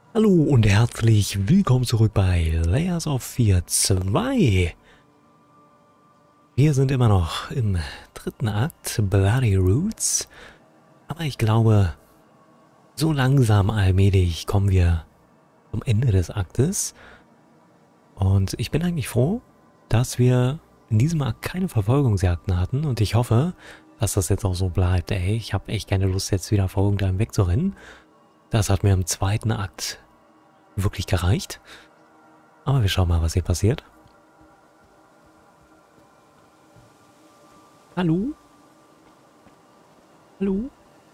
Hallo und herzlich willkommen zurück bei Layers of Fear 2. Wir sind immer noch im dritten Akt, Bloody Roots. Aber ich glaube, so langsam allmählich kommen wir zum Ende des Aktes. Und ich bin eigentlich froh, dass wir in diesem Akt keine Verfolgungsjagden hatten. Und ich hoffe, dass das jetzt auch so bleibt. Ey, ich habe echt keine Lust, jetzt wieder vor irgendeinem wegzurennen. Das hat mir im zweiten Akt wirklich gereicht. Aber wir schauen mal, was hier passiert. Hallo? Hallo?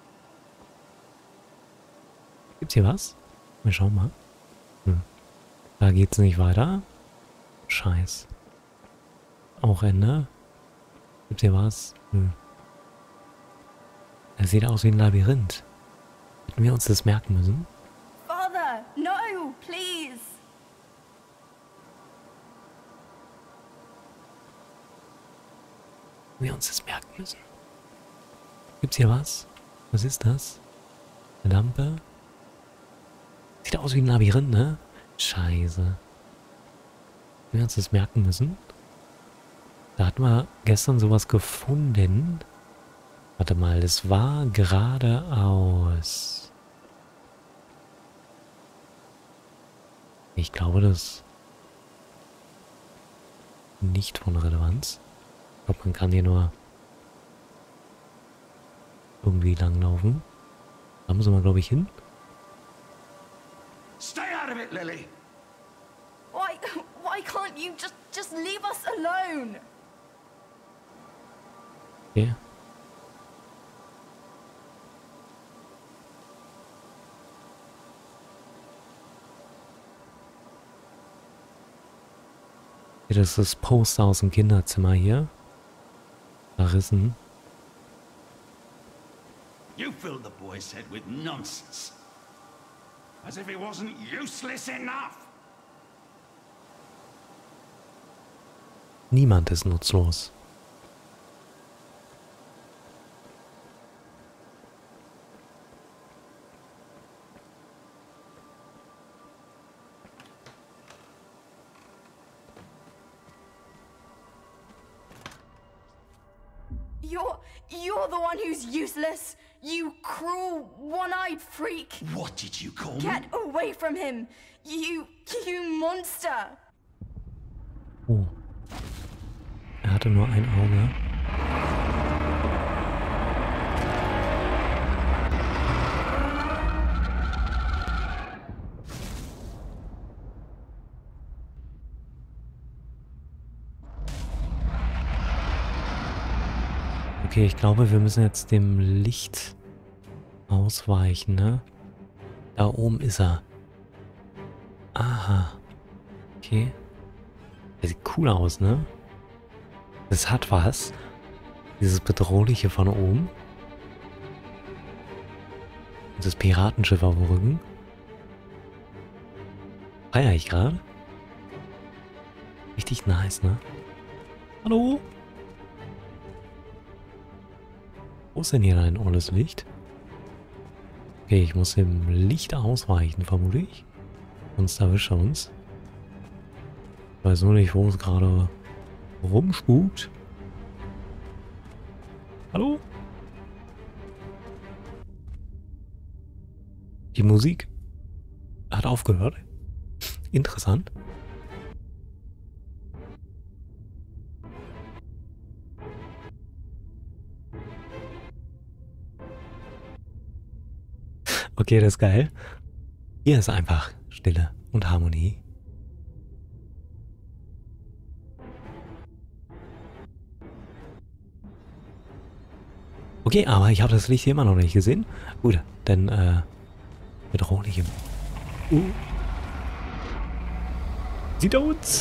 Gibt's hier was? Wir schauen mal. Da geht's nicht weiter. Scheiß. Auch Ende. Gibt's hier was? Das sieht aus wie ein Labyrinth. Hätten wir uns das merken müssen? Father, no, please. Hätten wir uns das merken müssen? Gibt's hier was? Was ist das? Eine Lampe? Sieht aus wie ein Labyrinth, ne? Scheiße. Hätten wir uns das merken müssen? Da hatten wir gestern sowas gefunden. Warte mal, das war geradeaus. Ich glaube, das ist nicht von Relevanz. Ich glaube, man kann hier nur irgendwie langlaufen. Da müssen wir, glaube ich, hin. Stay out of it, Lily. Why can't you just leave us alone? Okay. Das ist das Poster aus dem Kinderzimmer hier. Verrissen. You filled the boy's head with nonsense. As if he wasn't useless enough. Niemand ist nutzlos. You're the one who's useless. You cruel, one-eyed freak. What did you call me? Get away from him. You monster. Oh. Er hatte nur ein Auge. Okay, ich glaube, wir müssen jetzt dem Licht ausweichen, ne? Da oben ist er. Aha. Okay. Der sieht cool aus, ne? Das hat was. Dieses Bedrohliche von oben. Und das Piratenschiff auf dem Rücken. Feier ich gerade. Richtig nice, ne? Hallo? Wo ist denn hier ein olles Licht? Okay, ich muss dem Licht ausweichen, vermute ich. Sonst erwischt er uns. Ich weiß nur nicht, wo es gerade rumspukt. Hallo? Die Musik hat aufgehört. Interessant. Okay, das ist geil. Hier ist einfach Stille und Harmonie. Okay, aber ich habe das Licht hier immer noch nicht gesehen. Gut, dann bedrohlich im... Sieht er uns?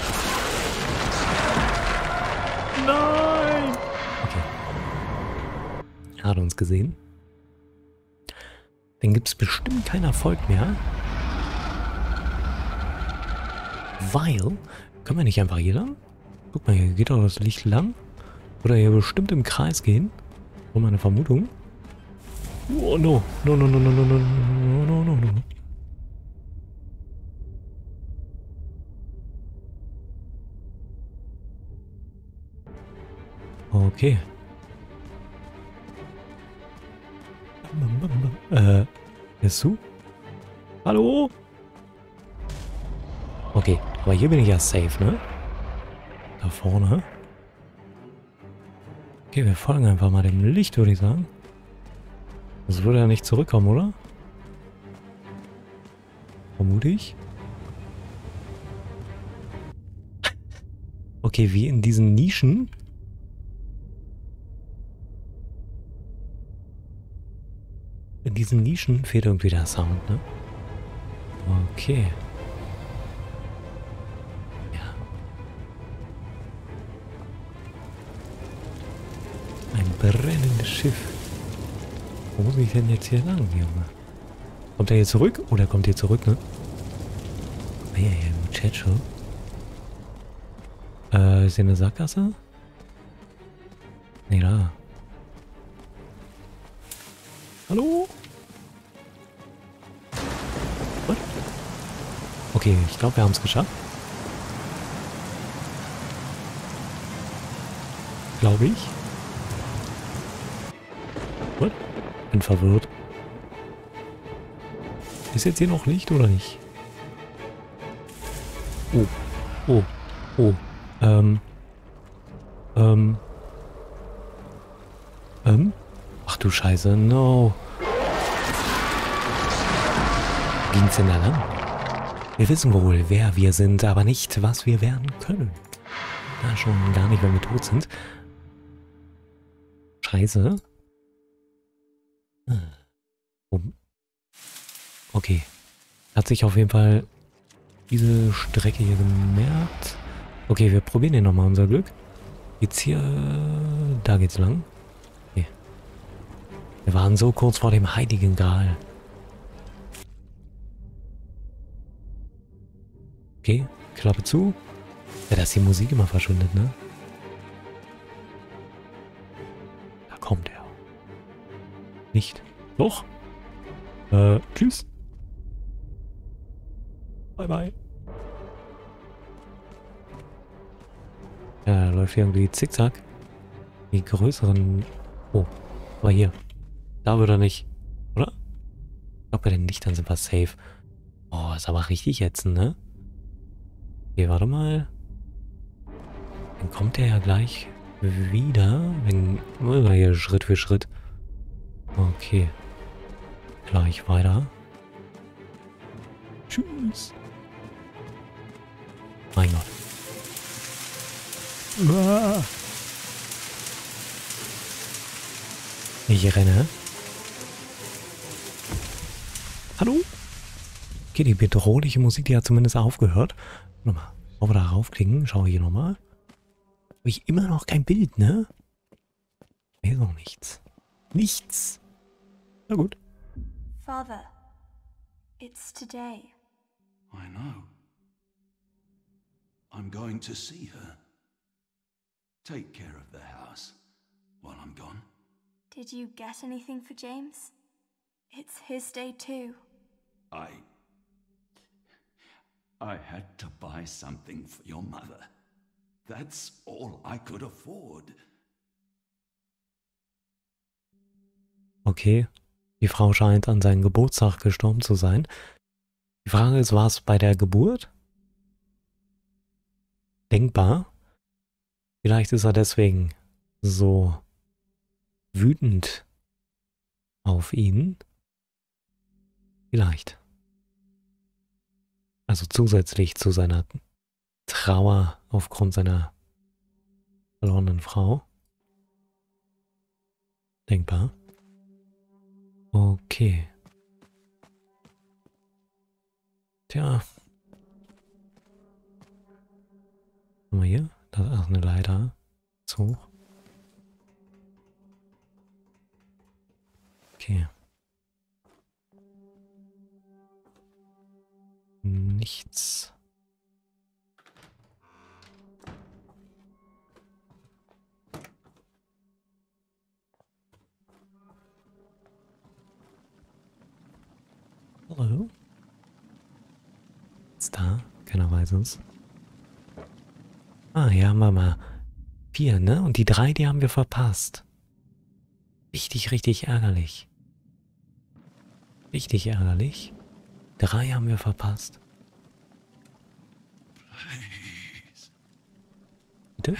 Nein! Okay. Er hat uns gesehen. Dann gibt es bestimmt keinen Erfolg mehr. Weil, können wir nicht einfach hier lang? Guck mal, hier geht doch das Licht lang. Oder hier bestimmt im Kreis gehen. So meine Vermutung. Oh no. No. Okay. Bist du? Hallo? Okay, aber hier bin ich ja safe, ne? Da vorne. Okay, wir folgen einfach mal dem Licht, würde ich sagen. Das würde ja nicht zurückkommen, oder? Vermute ich. Okay, wie in diesen Nischen. In diesen Nischen fehlt irgendwie der Sound, ne? Okay. Ja. Ein brennendes Schiff. Wo muss ich denn jetzt hier lang, Junge? Kommt er hier zurück? Oh, der kommt hier zurück, ne? Ah, ja, ja, Muchacho. Ist hier eine Sackgasse? Nee, da. Hallo? What? Okay, ich glaube, wir haben es geschafft. Glaube ich. What? Bin verwirrt. Ist jetzt hier noch Licht oder nicht? Oh. Oh. Oh. Ach du Scheiße, no. Wo ging's denn da lang? Wir wissen wohl, wer wir sind, aber nicht, was wir werden können. Na, schon gar nicht, wenn wir tot sind. Scheiße. Okay. Hat sich auf jeden Fall diese Strecke hier gemerkt. Okay, wir probieren hier nochmal unser Glück. Geht's hier... Da geht's lang. Okay. Wir waren so kurz vor dem Heiligen Gral. Okay, Klappe zu. Ja, dass die Musik immer verschwindet, ne? Da kommt er. Nicht. Doch. Tschüss. Bye, bye. Ja, da läuft irgendwie zickzack. Die größeren... Oh, aber hier. Da wird er nicht. Oder? Ich glaube, bei den Lichtern sind wir safe. Oh, ist aber richtig ätzend, ne? Okay, warte mal. Dann kommt er ja gleich wieder. Wenn... Hier Schritt für Schritt. Okay. Gleich weiter. Tschüss. Mein Gott. Ich renne. Hallo? Okay, die bedrohliche Musik, die hat zumindest aufgehört. Nochmal, ob wir da raufklicken, schaue hier nochmal. Habe ich immer noch kein Bild, ne? Hier ist noch nichts. Nichts. Na gut. Father, it's today. I know. I'm going to see her. Take care of the house while I'm gone. Did you get anything for James? It's his day too. I had to buy something for your mother. That's all I could afford. Okay. Die Frau scheint an seinem Geburtstag gestorben zu sein. Die Frage ist, war es bei der Geburt? Denkbar. Vielleicht ist er deswegen so wütend auf ihn. Vielleicht. Also zusätzlich zu seiner Trauer aufgrund seiner verlorenen Frau. Denkbar. Okay. Tja. Was haben wir hier? Da ist eine Leiter. Ist hoch. Okay. Nichts. Hallo? Ist da? Keiner weiß es. Ah, hier haben wir mal 4, ne? Und die 3, die haben wir verpasst. Richtig, richtig ärgerlich. Richtig ärgerlich. 3 haben wir verpasst. Bitte?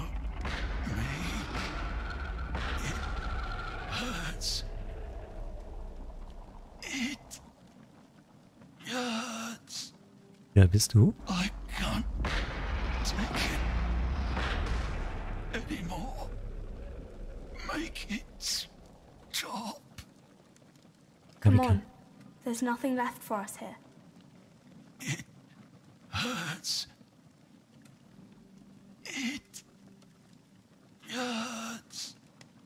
Wer bist du? I can't take it anymore. Make it stop. Come on. There's nothing left for us here. It hurts. It hurts.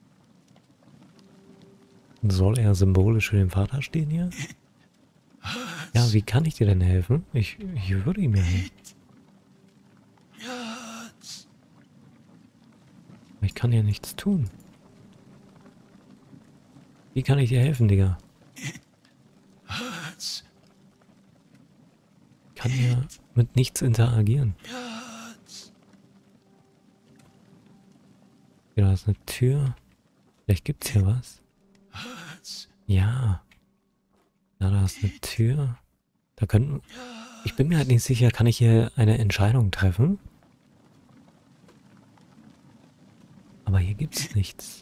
Soll er symbolisch für den Vater stehen hier? Ja, wie kann ich dir denn helfen? Ich würde ihm ja helfen. Aber ich kann ja nichts tun. Wie kann ich dir helfen, Digga? Ich kann ja mit nichts interagieren. Ja, da ist eine Tür. Vielleicht gibt's hier was. Ja. Ja, da ist eine Tür. Da können... Ich bin mir halt nicht sicher, kann ich hier eine Entscheidung treffen? Aber hier gibt's nichts.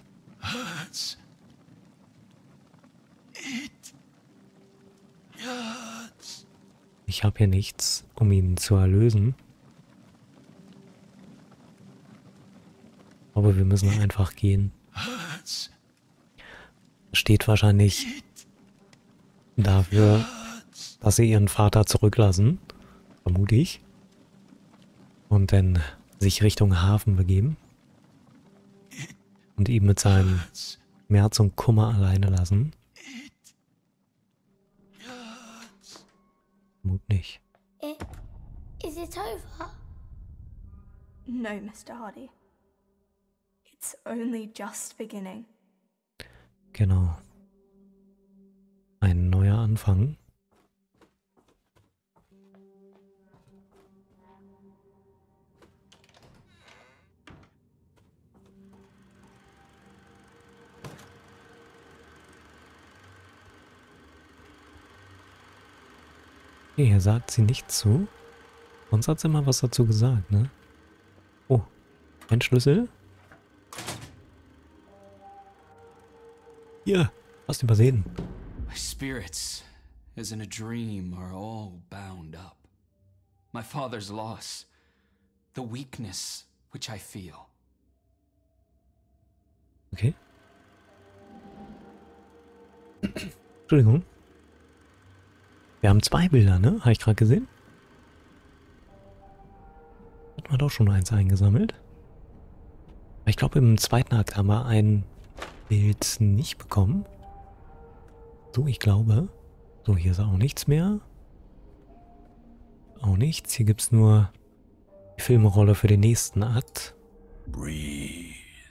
Ich habe hier nichts, um ihn zu erlösen. Aber wir müssen einfach gehen. Steht wahrscheinlich dafür, dass sie ihren Vater zurücklassen, vermute ich, und dann sich Richtung Hafen begeben und ihn mit seinem Schmerz und Kummer alleine lassen. Vermut nicht. Is it over? No, Mr. Hardy. It's only just beginning. Genau. Ein neuer Anfang. Okay, hier sagt sie nichts zu. Sonst hat sie mal was dazu gesagt, ne? Oh, ein Schlüssel. Hier, hast du übersehen. My spirits, as in a dream, are all bound up. My father's loss, the weakness which I feel. Okay. Entschuldigung. Wir haben 2 Bilder, ne? Habe ich gerade gesehen. Hat man doch schon eins eingesammelt. Aber ich glaube, im zweiten Akt haben wir ein Bild nicht bekommen. So, ich glaube. So, hier ist auch nichts mehr. Auch nichts. Hier gibt es nur die Filmrolle für den nächsten Akt. Breathe.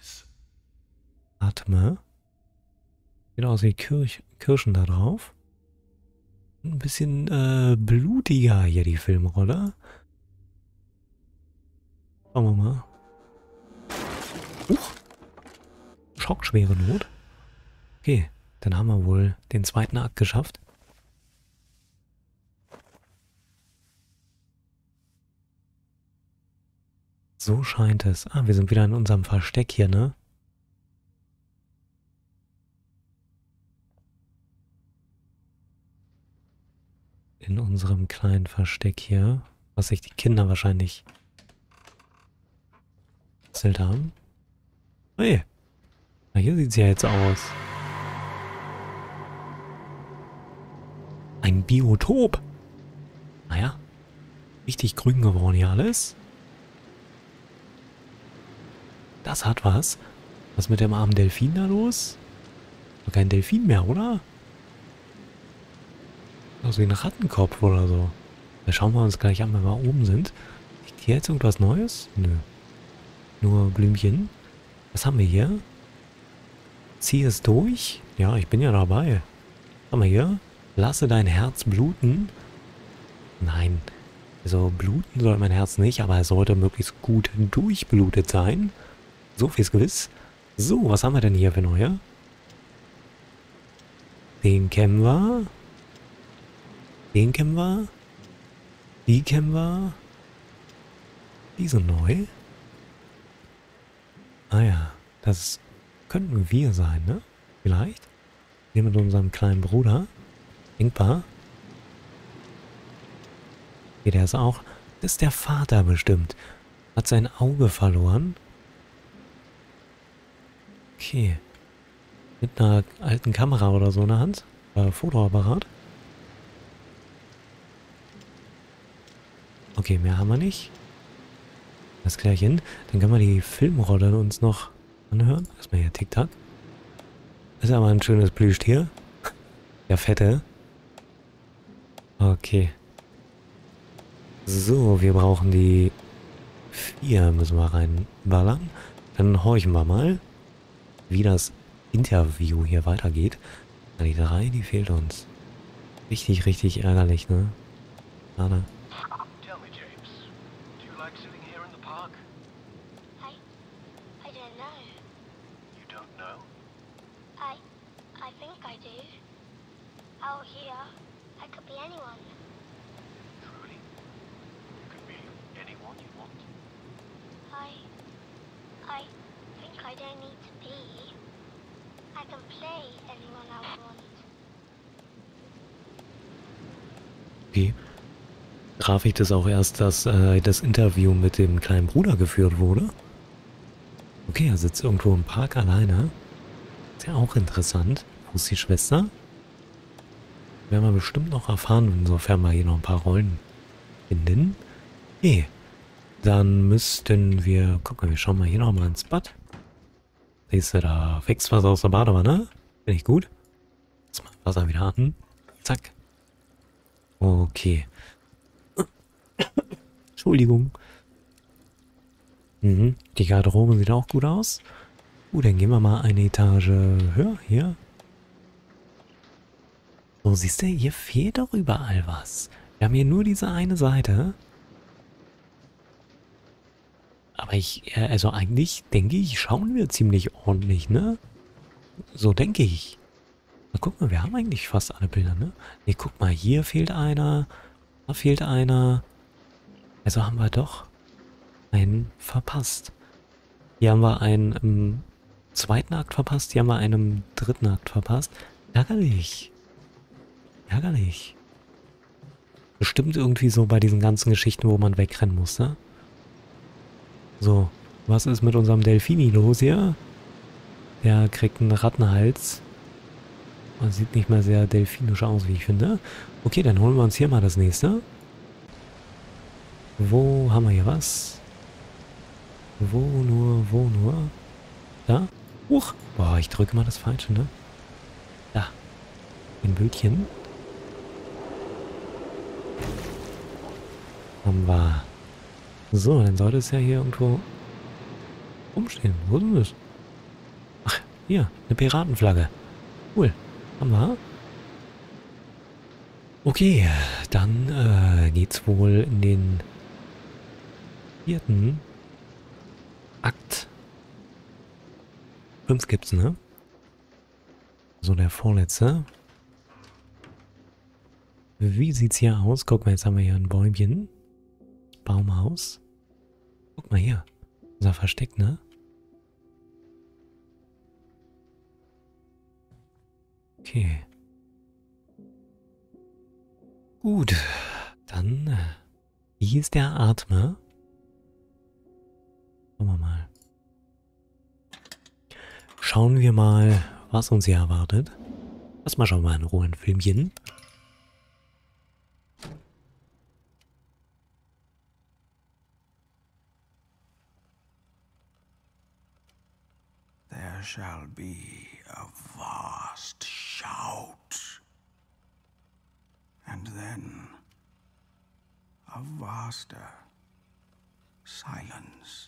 Atme. Sieht aus wie Kirschen da drauf. Ein bisschen blutiger hier die Filmrolle. Schauen wir mal. Schockschwere Not. Okay, dann haben wir wohl den zweiten Akt geschafft. So scheint es. Ah, wir sind wieder in unserem Versteck hier, ne? In unserem kleinen Versteck hier, was sich die Kinder wahrscheinlich erzählt haben. Hey, na hier sieht es ja jetzt aus. Ein Biotop. Naja, richtig grün geworden hier alles. Das hat was. Was mit dem armen Delfin da los? Doch kein Delfin mehr, oder? Aus wie ein Rattenkopf oder so. Da schauen wir uns gleich an, wenn wir oben sind. Liegt hier jetzt irgendwas Neues? Nö. Nur Blümchen. Was haben wir hier? Zieh es durch. Ja, ich bin ja dabei. Was haben wir hier? Lasse dein Herz bluten. Nein. Also bluten soll mein Herz nicht, aber es sollte möglichst gut durchblutet sein. So viel ist gewiss. So, was haben wir denn hier für neue? Den kennen wir. Den kennen wir. Die kennen wir. Die sind neu. Ah ja, das könnten wir sein, ne? Vielleicht. Wir mit unserem kleinen Bruder. Denkbar. Hier, der ist auch... Das ist der Vater bestimmt. Hat sein Auge verloren. Okay. Mit einer alten Kamera oder so in der Hand. Fotoapparat. Okay, mehr haben wir nicht. Das gleich hin. Dann können wir die Filmrolle uns noch anhören. Erstmal hier Tic-Tac. Ist aber ein schönes Plüschtier. Der Fette. Okay. So, wir brauchen die 4, müssen wir reinballern. Dann horchen wir mal, wie das Interview hier weitergeht. Die 3, die fehlt uns. Richtig, richtig ärgerlich, ne? Schade. Tell me, James, do you like sitting here in the park? I don't know. You don't know? I think I do. Out here, I could be anyone. Truly? You could be anyone you want. I think I don't need to be. I can play anyone I want. Okay. Traf ich das auch erst, dass das Interview mit dem kleinen Bruder geführt wurde? Okay, er sitzt irgendwo im Park alleine. Ist ja auch interessant. Wo ist die Schwester? Werden wir bestimmt noch erfahren, insofern wir hier noch ein paar Rollen finden. Okay. Dann müssten wir... Guck mal, wir schauen mal hier noch mal ins Bad. Siehst du, da wächst was aus der Badewanne. Finde ich gut. Jetzt mal Wasser wieder an. Zack. Okay. Entschuldigung. Die Garderobe sieht auch gut aus. Dann gehen wir mal eine Etage höher. Hier. So, siehst du, hier fehlt doch überall was. Wir haben hier nur diese eine Seite. Aber also eigentlich denke ich, schauen wir ziemlich ordentlich, ne? So denke ich. Na, guck mal, wir haben eigentlich fast alle Bilder, ne? Ne, guck mal, hier fehlt einer. Da fehlt einer. Also haben wir doch einen verpasst. Hier haben wir einen im zweiten Akt verpasst. Hier haben wir einen im dritten Akt verpasst. Ärgerlich. Ärgerlich. Bestimmt irgendwie so bei diesen ganzen Geschichten, wo man wegrennen muss, ne? So, was ist mit unserem Delfini los hier? Der kriegt einen Rattenhals. Das sieht nicht mehr sehr delfinisch aus, wie ich finde. Okay, dann holen wir uns hier mal das nächste. Wo haben wir hier was? Wo nur? Da? Huch! Boah, ich drücke mal das Falsche, ne? Da. Ein Bildchen. Haben wir. So, dann sollte es ja hier irgendwo rumstehen. Wo ist denn das? Ach, hier, eine Piratenflagge. Cool. Haben wir. Okay, dann geht's wohl in den 4. Akt. 5 gibt's, ne? So, der vorletzte. Wie sieht's hier aus? Guck mal, jetzt haben wir hier ein Bäumchen. Baumhaus. Guck mal hier. Unser Versteck, ne? Okay. Gut. Dann, wie ist der Atmer? Schauen wir mal. Schauen wir mal, was uns hier erwartet. Lass mal schauen wir in Ruhe ein Filmchen. There shall be a vast shout, and then a vaster silence.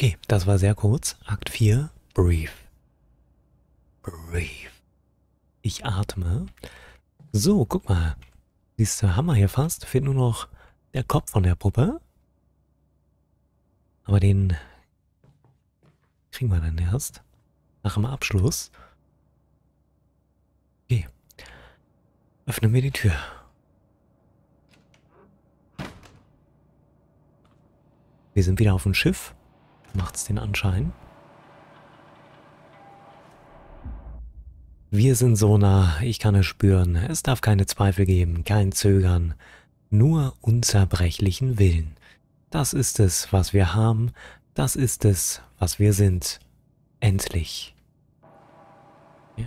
Okay, das war sehr kurz. Akt 4, Breathe. Breathe. Ich atme. So, guck mal. Siehst du, haben wir hier fast. Fehlt nur noch der Kopf von der Puppe. Aber den kriegen wir dann erst nach dem Abschluss. Okay. Öffnen wir die Tür. Wir sind wieder auf dem Schiff. Macht's den Anschein. Wir sind so nah, ich kann es spüren. Es darf keine Zweifel geben, kein Zögern. Nur unzerbrechlichen Willen. Das ist es, was wir haben. Das ist es, was wir sind. Endlich. Ja.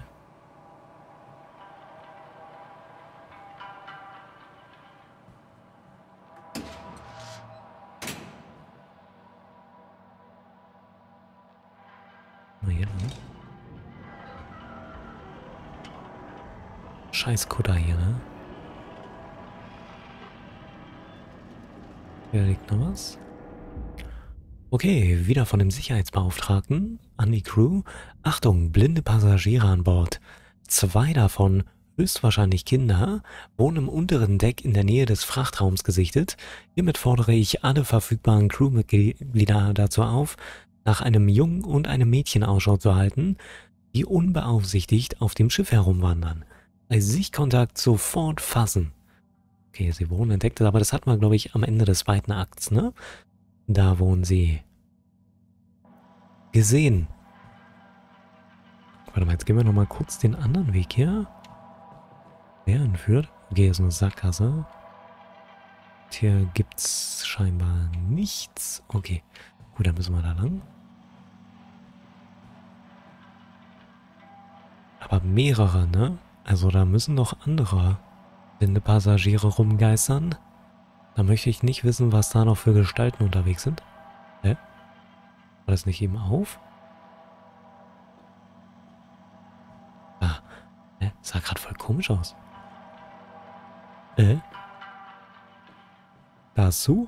Mal hier lang. Scheiß Kutter hier, ne? Hier liegt noch was. Okay, wieder von dem Sicherheitsbeauftragten an die Crew. Achtung, blinde Passagiere an Bord. 2 davon, höchstwahrscheinlich Kinder, wohnen im unteren Deck in der Nähe des Frachtraums gesichtet. Hiermit fordere ich alle verfügbaren Crewmitglieder dazu auf, nach einem Jungen und einem Mädchen Ausschau zu halten, die unbeaufsichtigt auf dem Schiff herumwandern. Bei Sichtkontakt sofort fassen. Okay, sie wohnen entdeckt, aber das hatten wir, glaube ich, am Ende des 2. Akts, ne? Da wohnen sie. Gesehen. Warte mal, jetzt gehen wir nochmal kurz den anderen Weg hier. Wer entführt? Okay, hier ist eine Sackgasse. Hier gibt's scheinbar nichts. Okay, gut, dann müssen wir da lang. Aber mehrere, ne? Also da müssen noch andere blinde Passagiere rumgeistern. Da möchte ich nicht wissen, was da noch für Gestalten unterwegs sind. Hä? War das nicht eben auf? Ah, hä? Sah gerade voll komisch aus. Da ist Sue?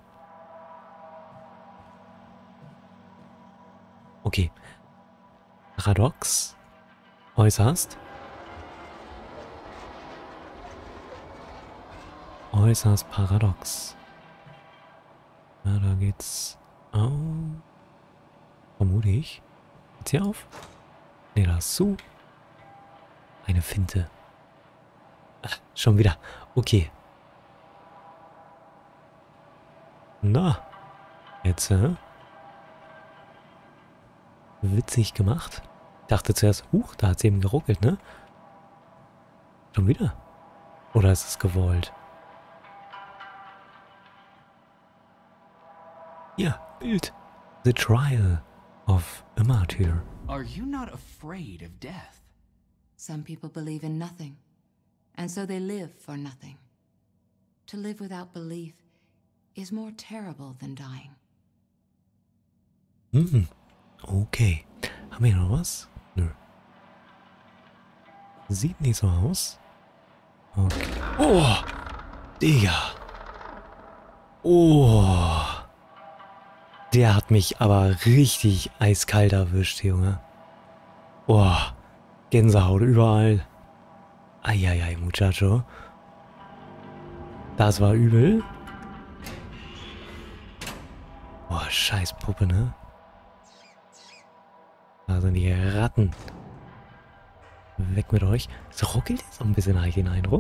Okay. Paradox. Äußerst. Äußerst paradox. Ja, da geht's. Oh. Vermute ich. Geht's hier auf? Ne, da ist Sue. Eine Finte. Ach, schon wieder. Okay. Na. Jetzt, witzig gemacht. Ich dachte zuerst, da hat es eben geruckelt, ne? Schon wieder? Oder ist es gewollt? Ja, Bild. The Trial of a Martyr. Are you not afraid of death? Some people believe in nothing, and so they live for nothing. To live without belief is more terrible than dying. Okay. Haben wir hier noch was? Nö. Sieht nicht so aus. Okay. Oh! Digga! Oh! Der hat mich aber richtig eiskalt erwischt, Junge. Oh! Gänsehaut überall. Eieiei, Muchacho. Das war übel. Oh, scheiß Puppe, ne? Da sind die Ratten. Weg mit euch. Es ruckelt jetzt so ein bisschen, habe ich den Eindruck.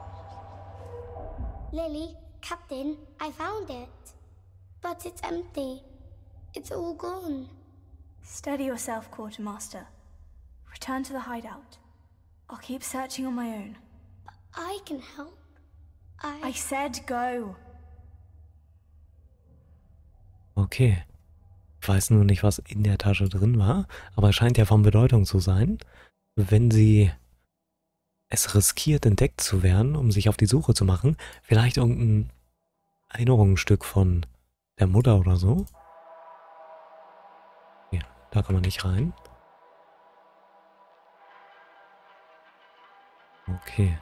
Lily, Captain, I found it. But it's empty. It's all gone. Steady yourself, Quartermaster. Return to the hideout. I'll keep searching on my own. I can help. I said go. Okay. Ich weiß nur nicht, was in der Tasche drin war, aber es scheint ja von Bedeutung zu sein, wenn sie es riskiert, entdeckt zu werden, um sich auf die Suche zu machen. Vielleicht irgendein Erinnerungsstück von der Mutter oder so. Ja, da kann man nicht rein. Okay.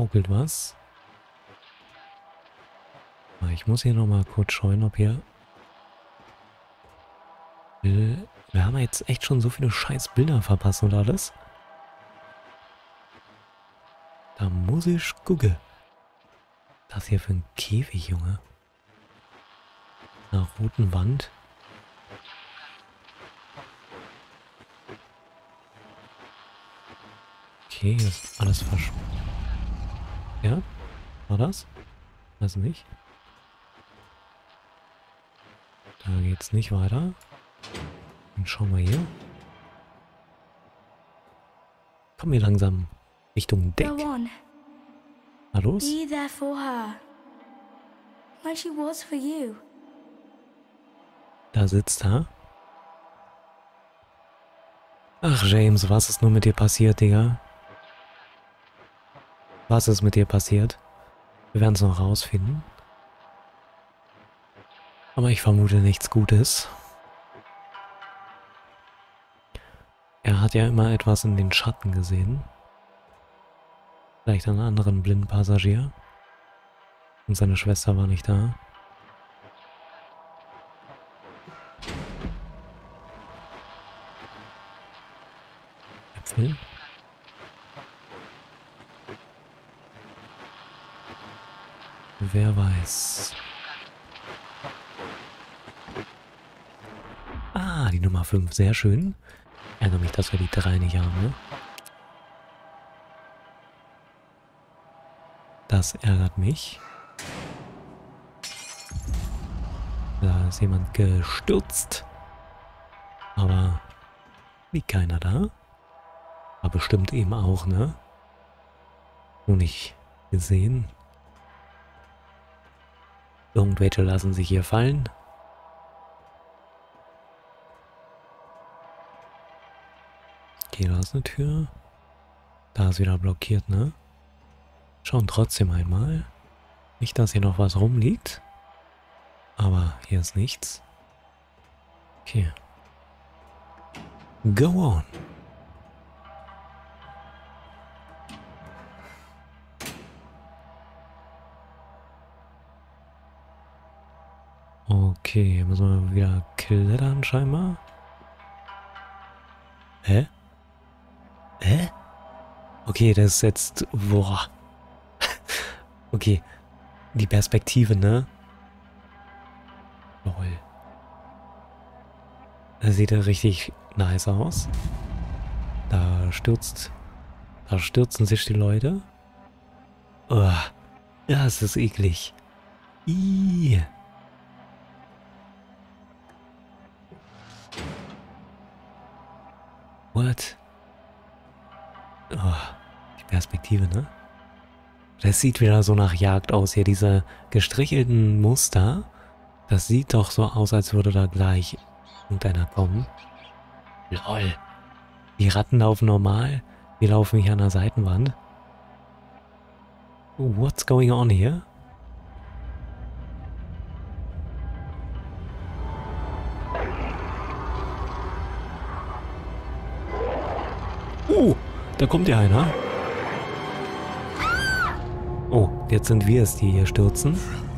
schaukelt was. Aber ich muss hier nochmal kurz schauen, ob hier... Wir haben jetzt echt schon so viele scheiß Bilder verpasst und alles. Da muss ich gucken. Das hier für ein Käfig, Junge. Einer roten Wand. Okay, hier ist alles verschwunden. Ja? War das? Weiß nicht. Da geht's nicht weiter. Dann schauen wir hier. Kommen wir langsam Richtung Deck. Go on. Na los? Be there for her. Like she was for you. Da sitzt er. Ach, James, was ist nur mit dir passiert, Digga? Was ist mit dir passiert? Wir werden es noch rausfinden. Aber ich vermute nichts Gutes. Er hat ja immer etwas in den Schatten gesehen. Vielleicht einen anderen blinden Passagier. Und seine Schwester war nicht da. Äpfel. Wer weiß. Ah, die Nummer 5, sehr schön. Ärgere mich, dass wir die 3 nicht haben, ne? Das ärgert mich. Da ist jemand gestürzt. Aber liegt keiner da. Aber bestimmt eben auch, ne? Nur nicht gesehen. Irgendwelche lassen sich hier fallen. Okay, da ist eine Tür. Da ist wieder blockiert, ne? Schauen trotzdem einmal. Nicht, dass hier noch was rumliegt. Aber hier ist nichts. Okay. Go on. Okay, hier müssen wir wieder klettern scheinbar. Hä? Hä? Okay, das ist jetzt... Boah. Okay. Die Perspektive, ne? Lol. Das sieht ja richtig nice aus. Da stürzen sich die Leute. Oh, das ist eklig. Ihhh. What? Oh, die Perspektive, ne? Das sieht wieder so nach Jagd aus hier, diese gestrichelten Muster. Das sieht doch so aus, als würde da gleich irgendeiner kommen. Lol. Die Ratten laufen normal. Wir laufen hier an der Seitenwand. What's going on here? Da kommt ja einer. Oh, jetzt sind wir es, die hier stürzen.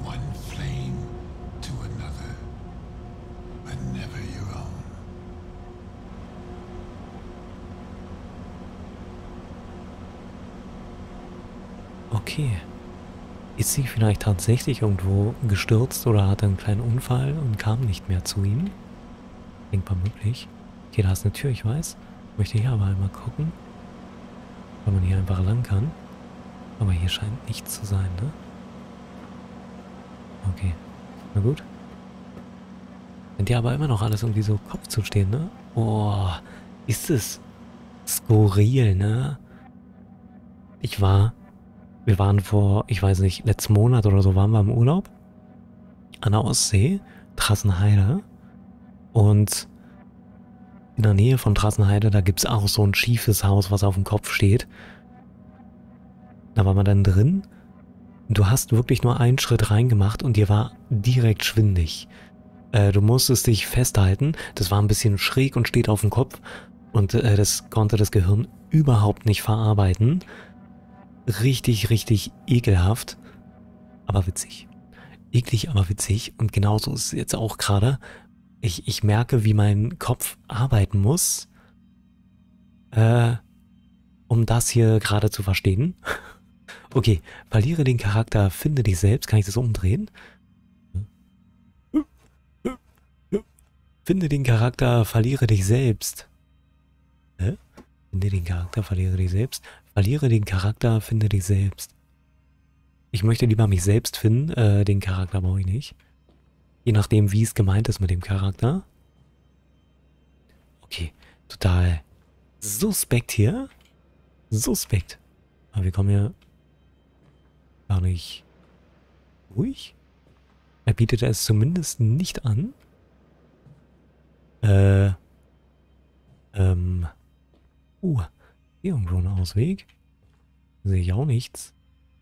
Okay. Ist sie vielleicht tatsächlich irgendwo gestürzt oder hatte einen kleinen Unfall und kam nicht mehr zu ihm? Denkbar möglich. Okay, da ist eine Tür, ich weiß. Ich möchte hier aber einmal gucken, weil man hier einfach lang kann. Aber hier scheint nichts zu sein, ne? Okay, na gut. Sind ja aber immer noch alles irgendwie so Kopf zu stehen, ne? Oh, ist es skurril, ne? Wir waren vor, ich weiß nicht, letzten Monat oder so waren wir im Urlaub an der Ostsee, Trassenheide. Und in der Nähe von Trassenheide, da gibt es auch so ein schiefes Haus, was auf dem Kopf steht. Da war man dann drin. Du hast wirklich nur einen Schritt reingemacht und dir war direkt schwindig. Du musstest dich festhalten. Das war ein bisschen schräg und steht auf dem Kopf. Und das konnte das Gehirn überhaupt nicht verarbeiten. richtig, richtig ekelhaft, aber witzig. Eklig, aber witzig. Und genauso ist es jetzt auch gerade. Ich merke, wie mein Kopf arbeiten muss, um das hier gerade zu verstehen. Okay, verliere den Charakter, finde dich selbst. Kann ich das umdrehen? Finde den Charakter, verliere dich selbst. Hä? Finde den Charakter, verliere dich selbst. Verliere den Charakter, finde dich selbst. Ich möchte lieber mich selbst finden. Den Charakter brauche ich nicht. Je nachdem, wie es gemeint ist mit dem Charakter. Okay, total suspekt hier. Suspekt. Aber wir kommen hier gar nicht ruhig. Er bietet es zumindest nicht an. Hier irgendwo ein Ausweg. Sehe ich auch nichts.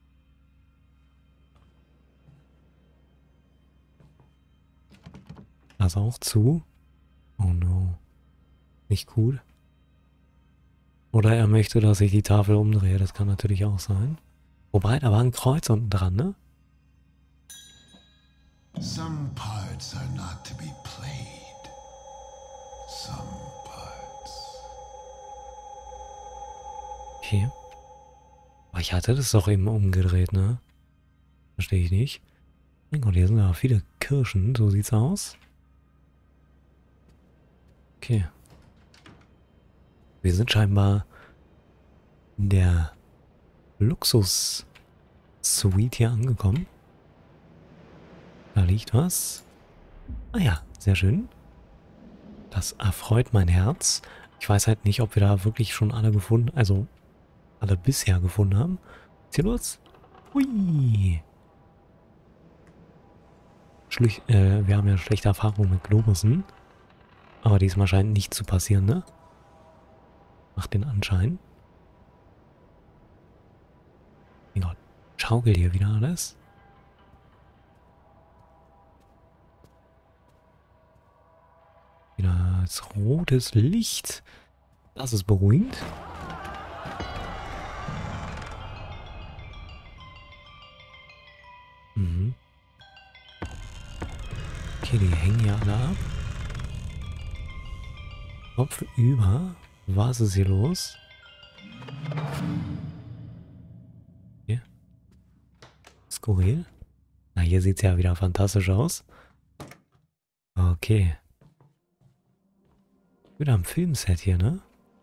Das auch zu. Oh no. Nicht gut. Oder er möchte, dass ich die Tafel umdrehe. Das kann natürlich auch sein. Wobei, da war ein Kreuz unten dran, ne? Some parts are not to be played. Some parts. Okay. Aber ich hatte das doch eben umgedreht, ne? Verstehe ich nicht. Mein Gott, hier sind aber viele Kirschen. So sieht's aus. Okay. Wir sind scheinbar in der Luxus-Suite hier angekommen. Da liegt was. Ah ja, sehr schön. Das erfreut mein Herz. Ich weiß halt nicht, ob wir da wirklich schon alle gefunden, also alle bisher gefunden haben. Ist hier los? Hui. Wir haben ja schlechte Erfahrungen mit Globussen. Aber diesmal scheint nicht zu passieren, ne? Macht den Anschein. Mein Gott, schaukelt hier wieder alles. Wieder als rotes Licht. Das ist beruhigend. Mhm. Okay, die hängen hier alle ab. Kopf über. Was ist hier los? Hier. Skurril. Na, hier sieht es ja wieder fantastisch aus. Okay. Wieder am Filmset hier, ne?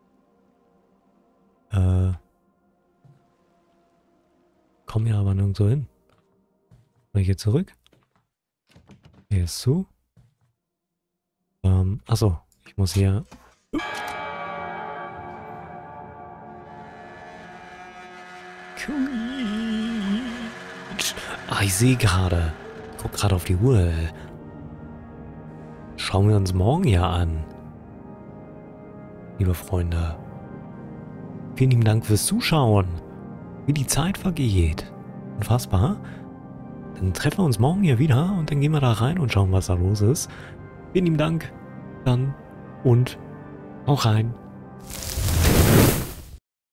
Komm hier aber nirgendwo hin. Soll ich hier zurück? Hier ist zu. Achso. Ich muss hier... Ah, ich sehe gerade. Ich guck gerade auf die Uhr. Schauen wir uns morgen ja an. Liebe Freunde. Vielen lieben Dank fürs Zuschauen. Wie die Zeit vergeht. Unfassbar. Dann treffen wir uns morgen hier wieder und dann gehen wir da rein und schauen, was da los ist. Vielen lieben Dank. Dann und auch rein.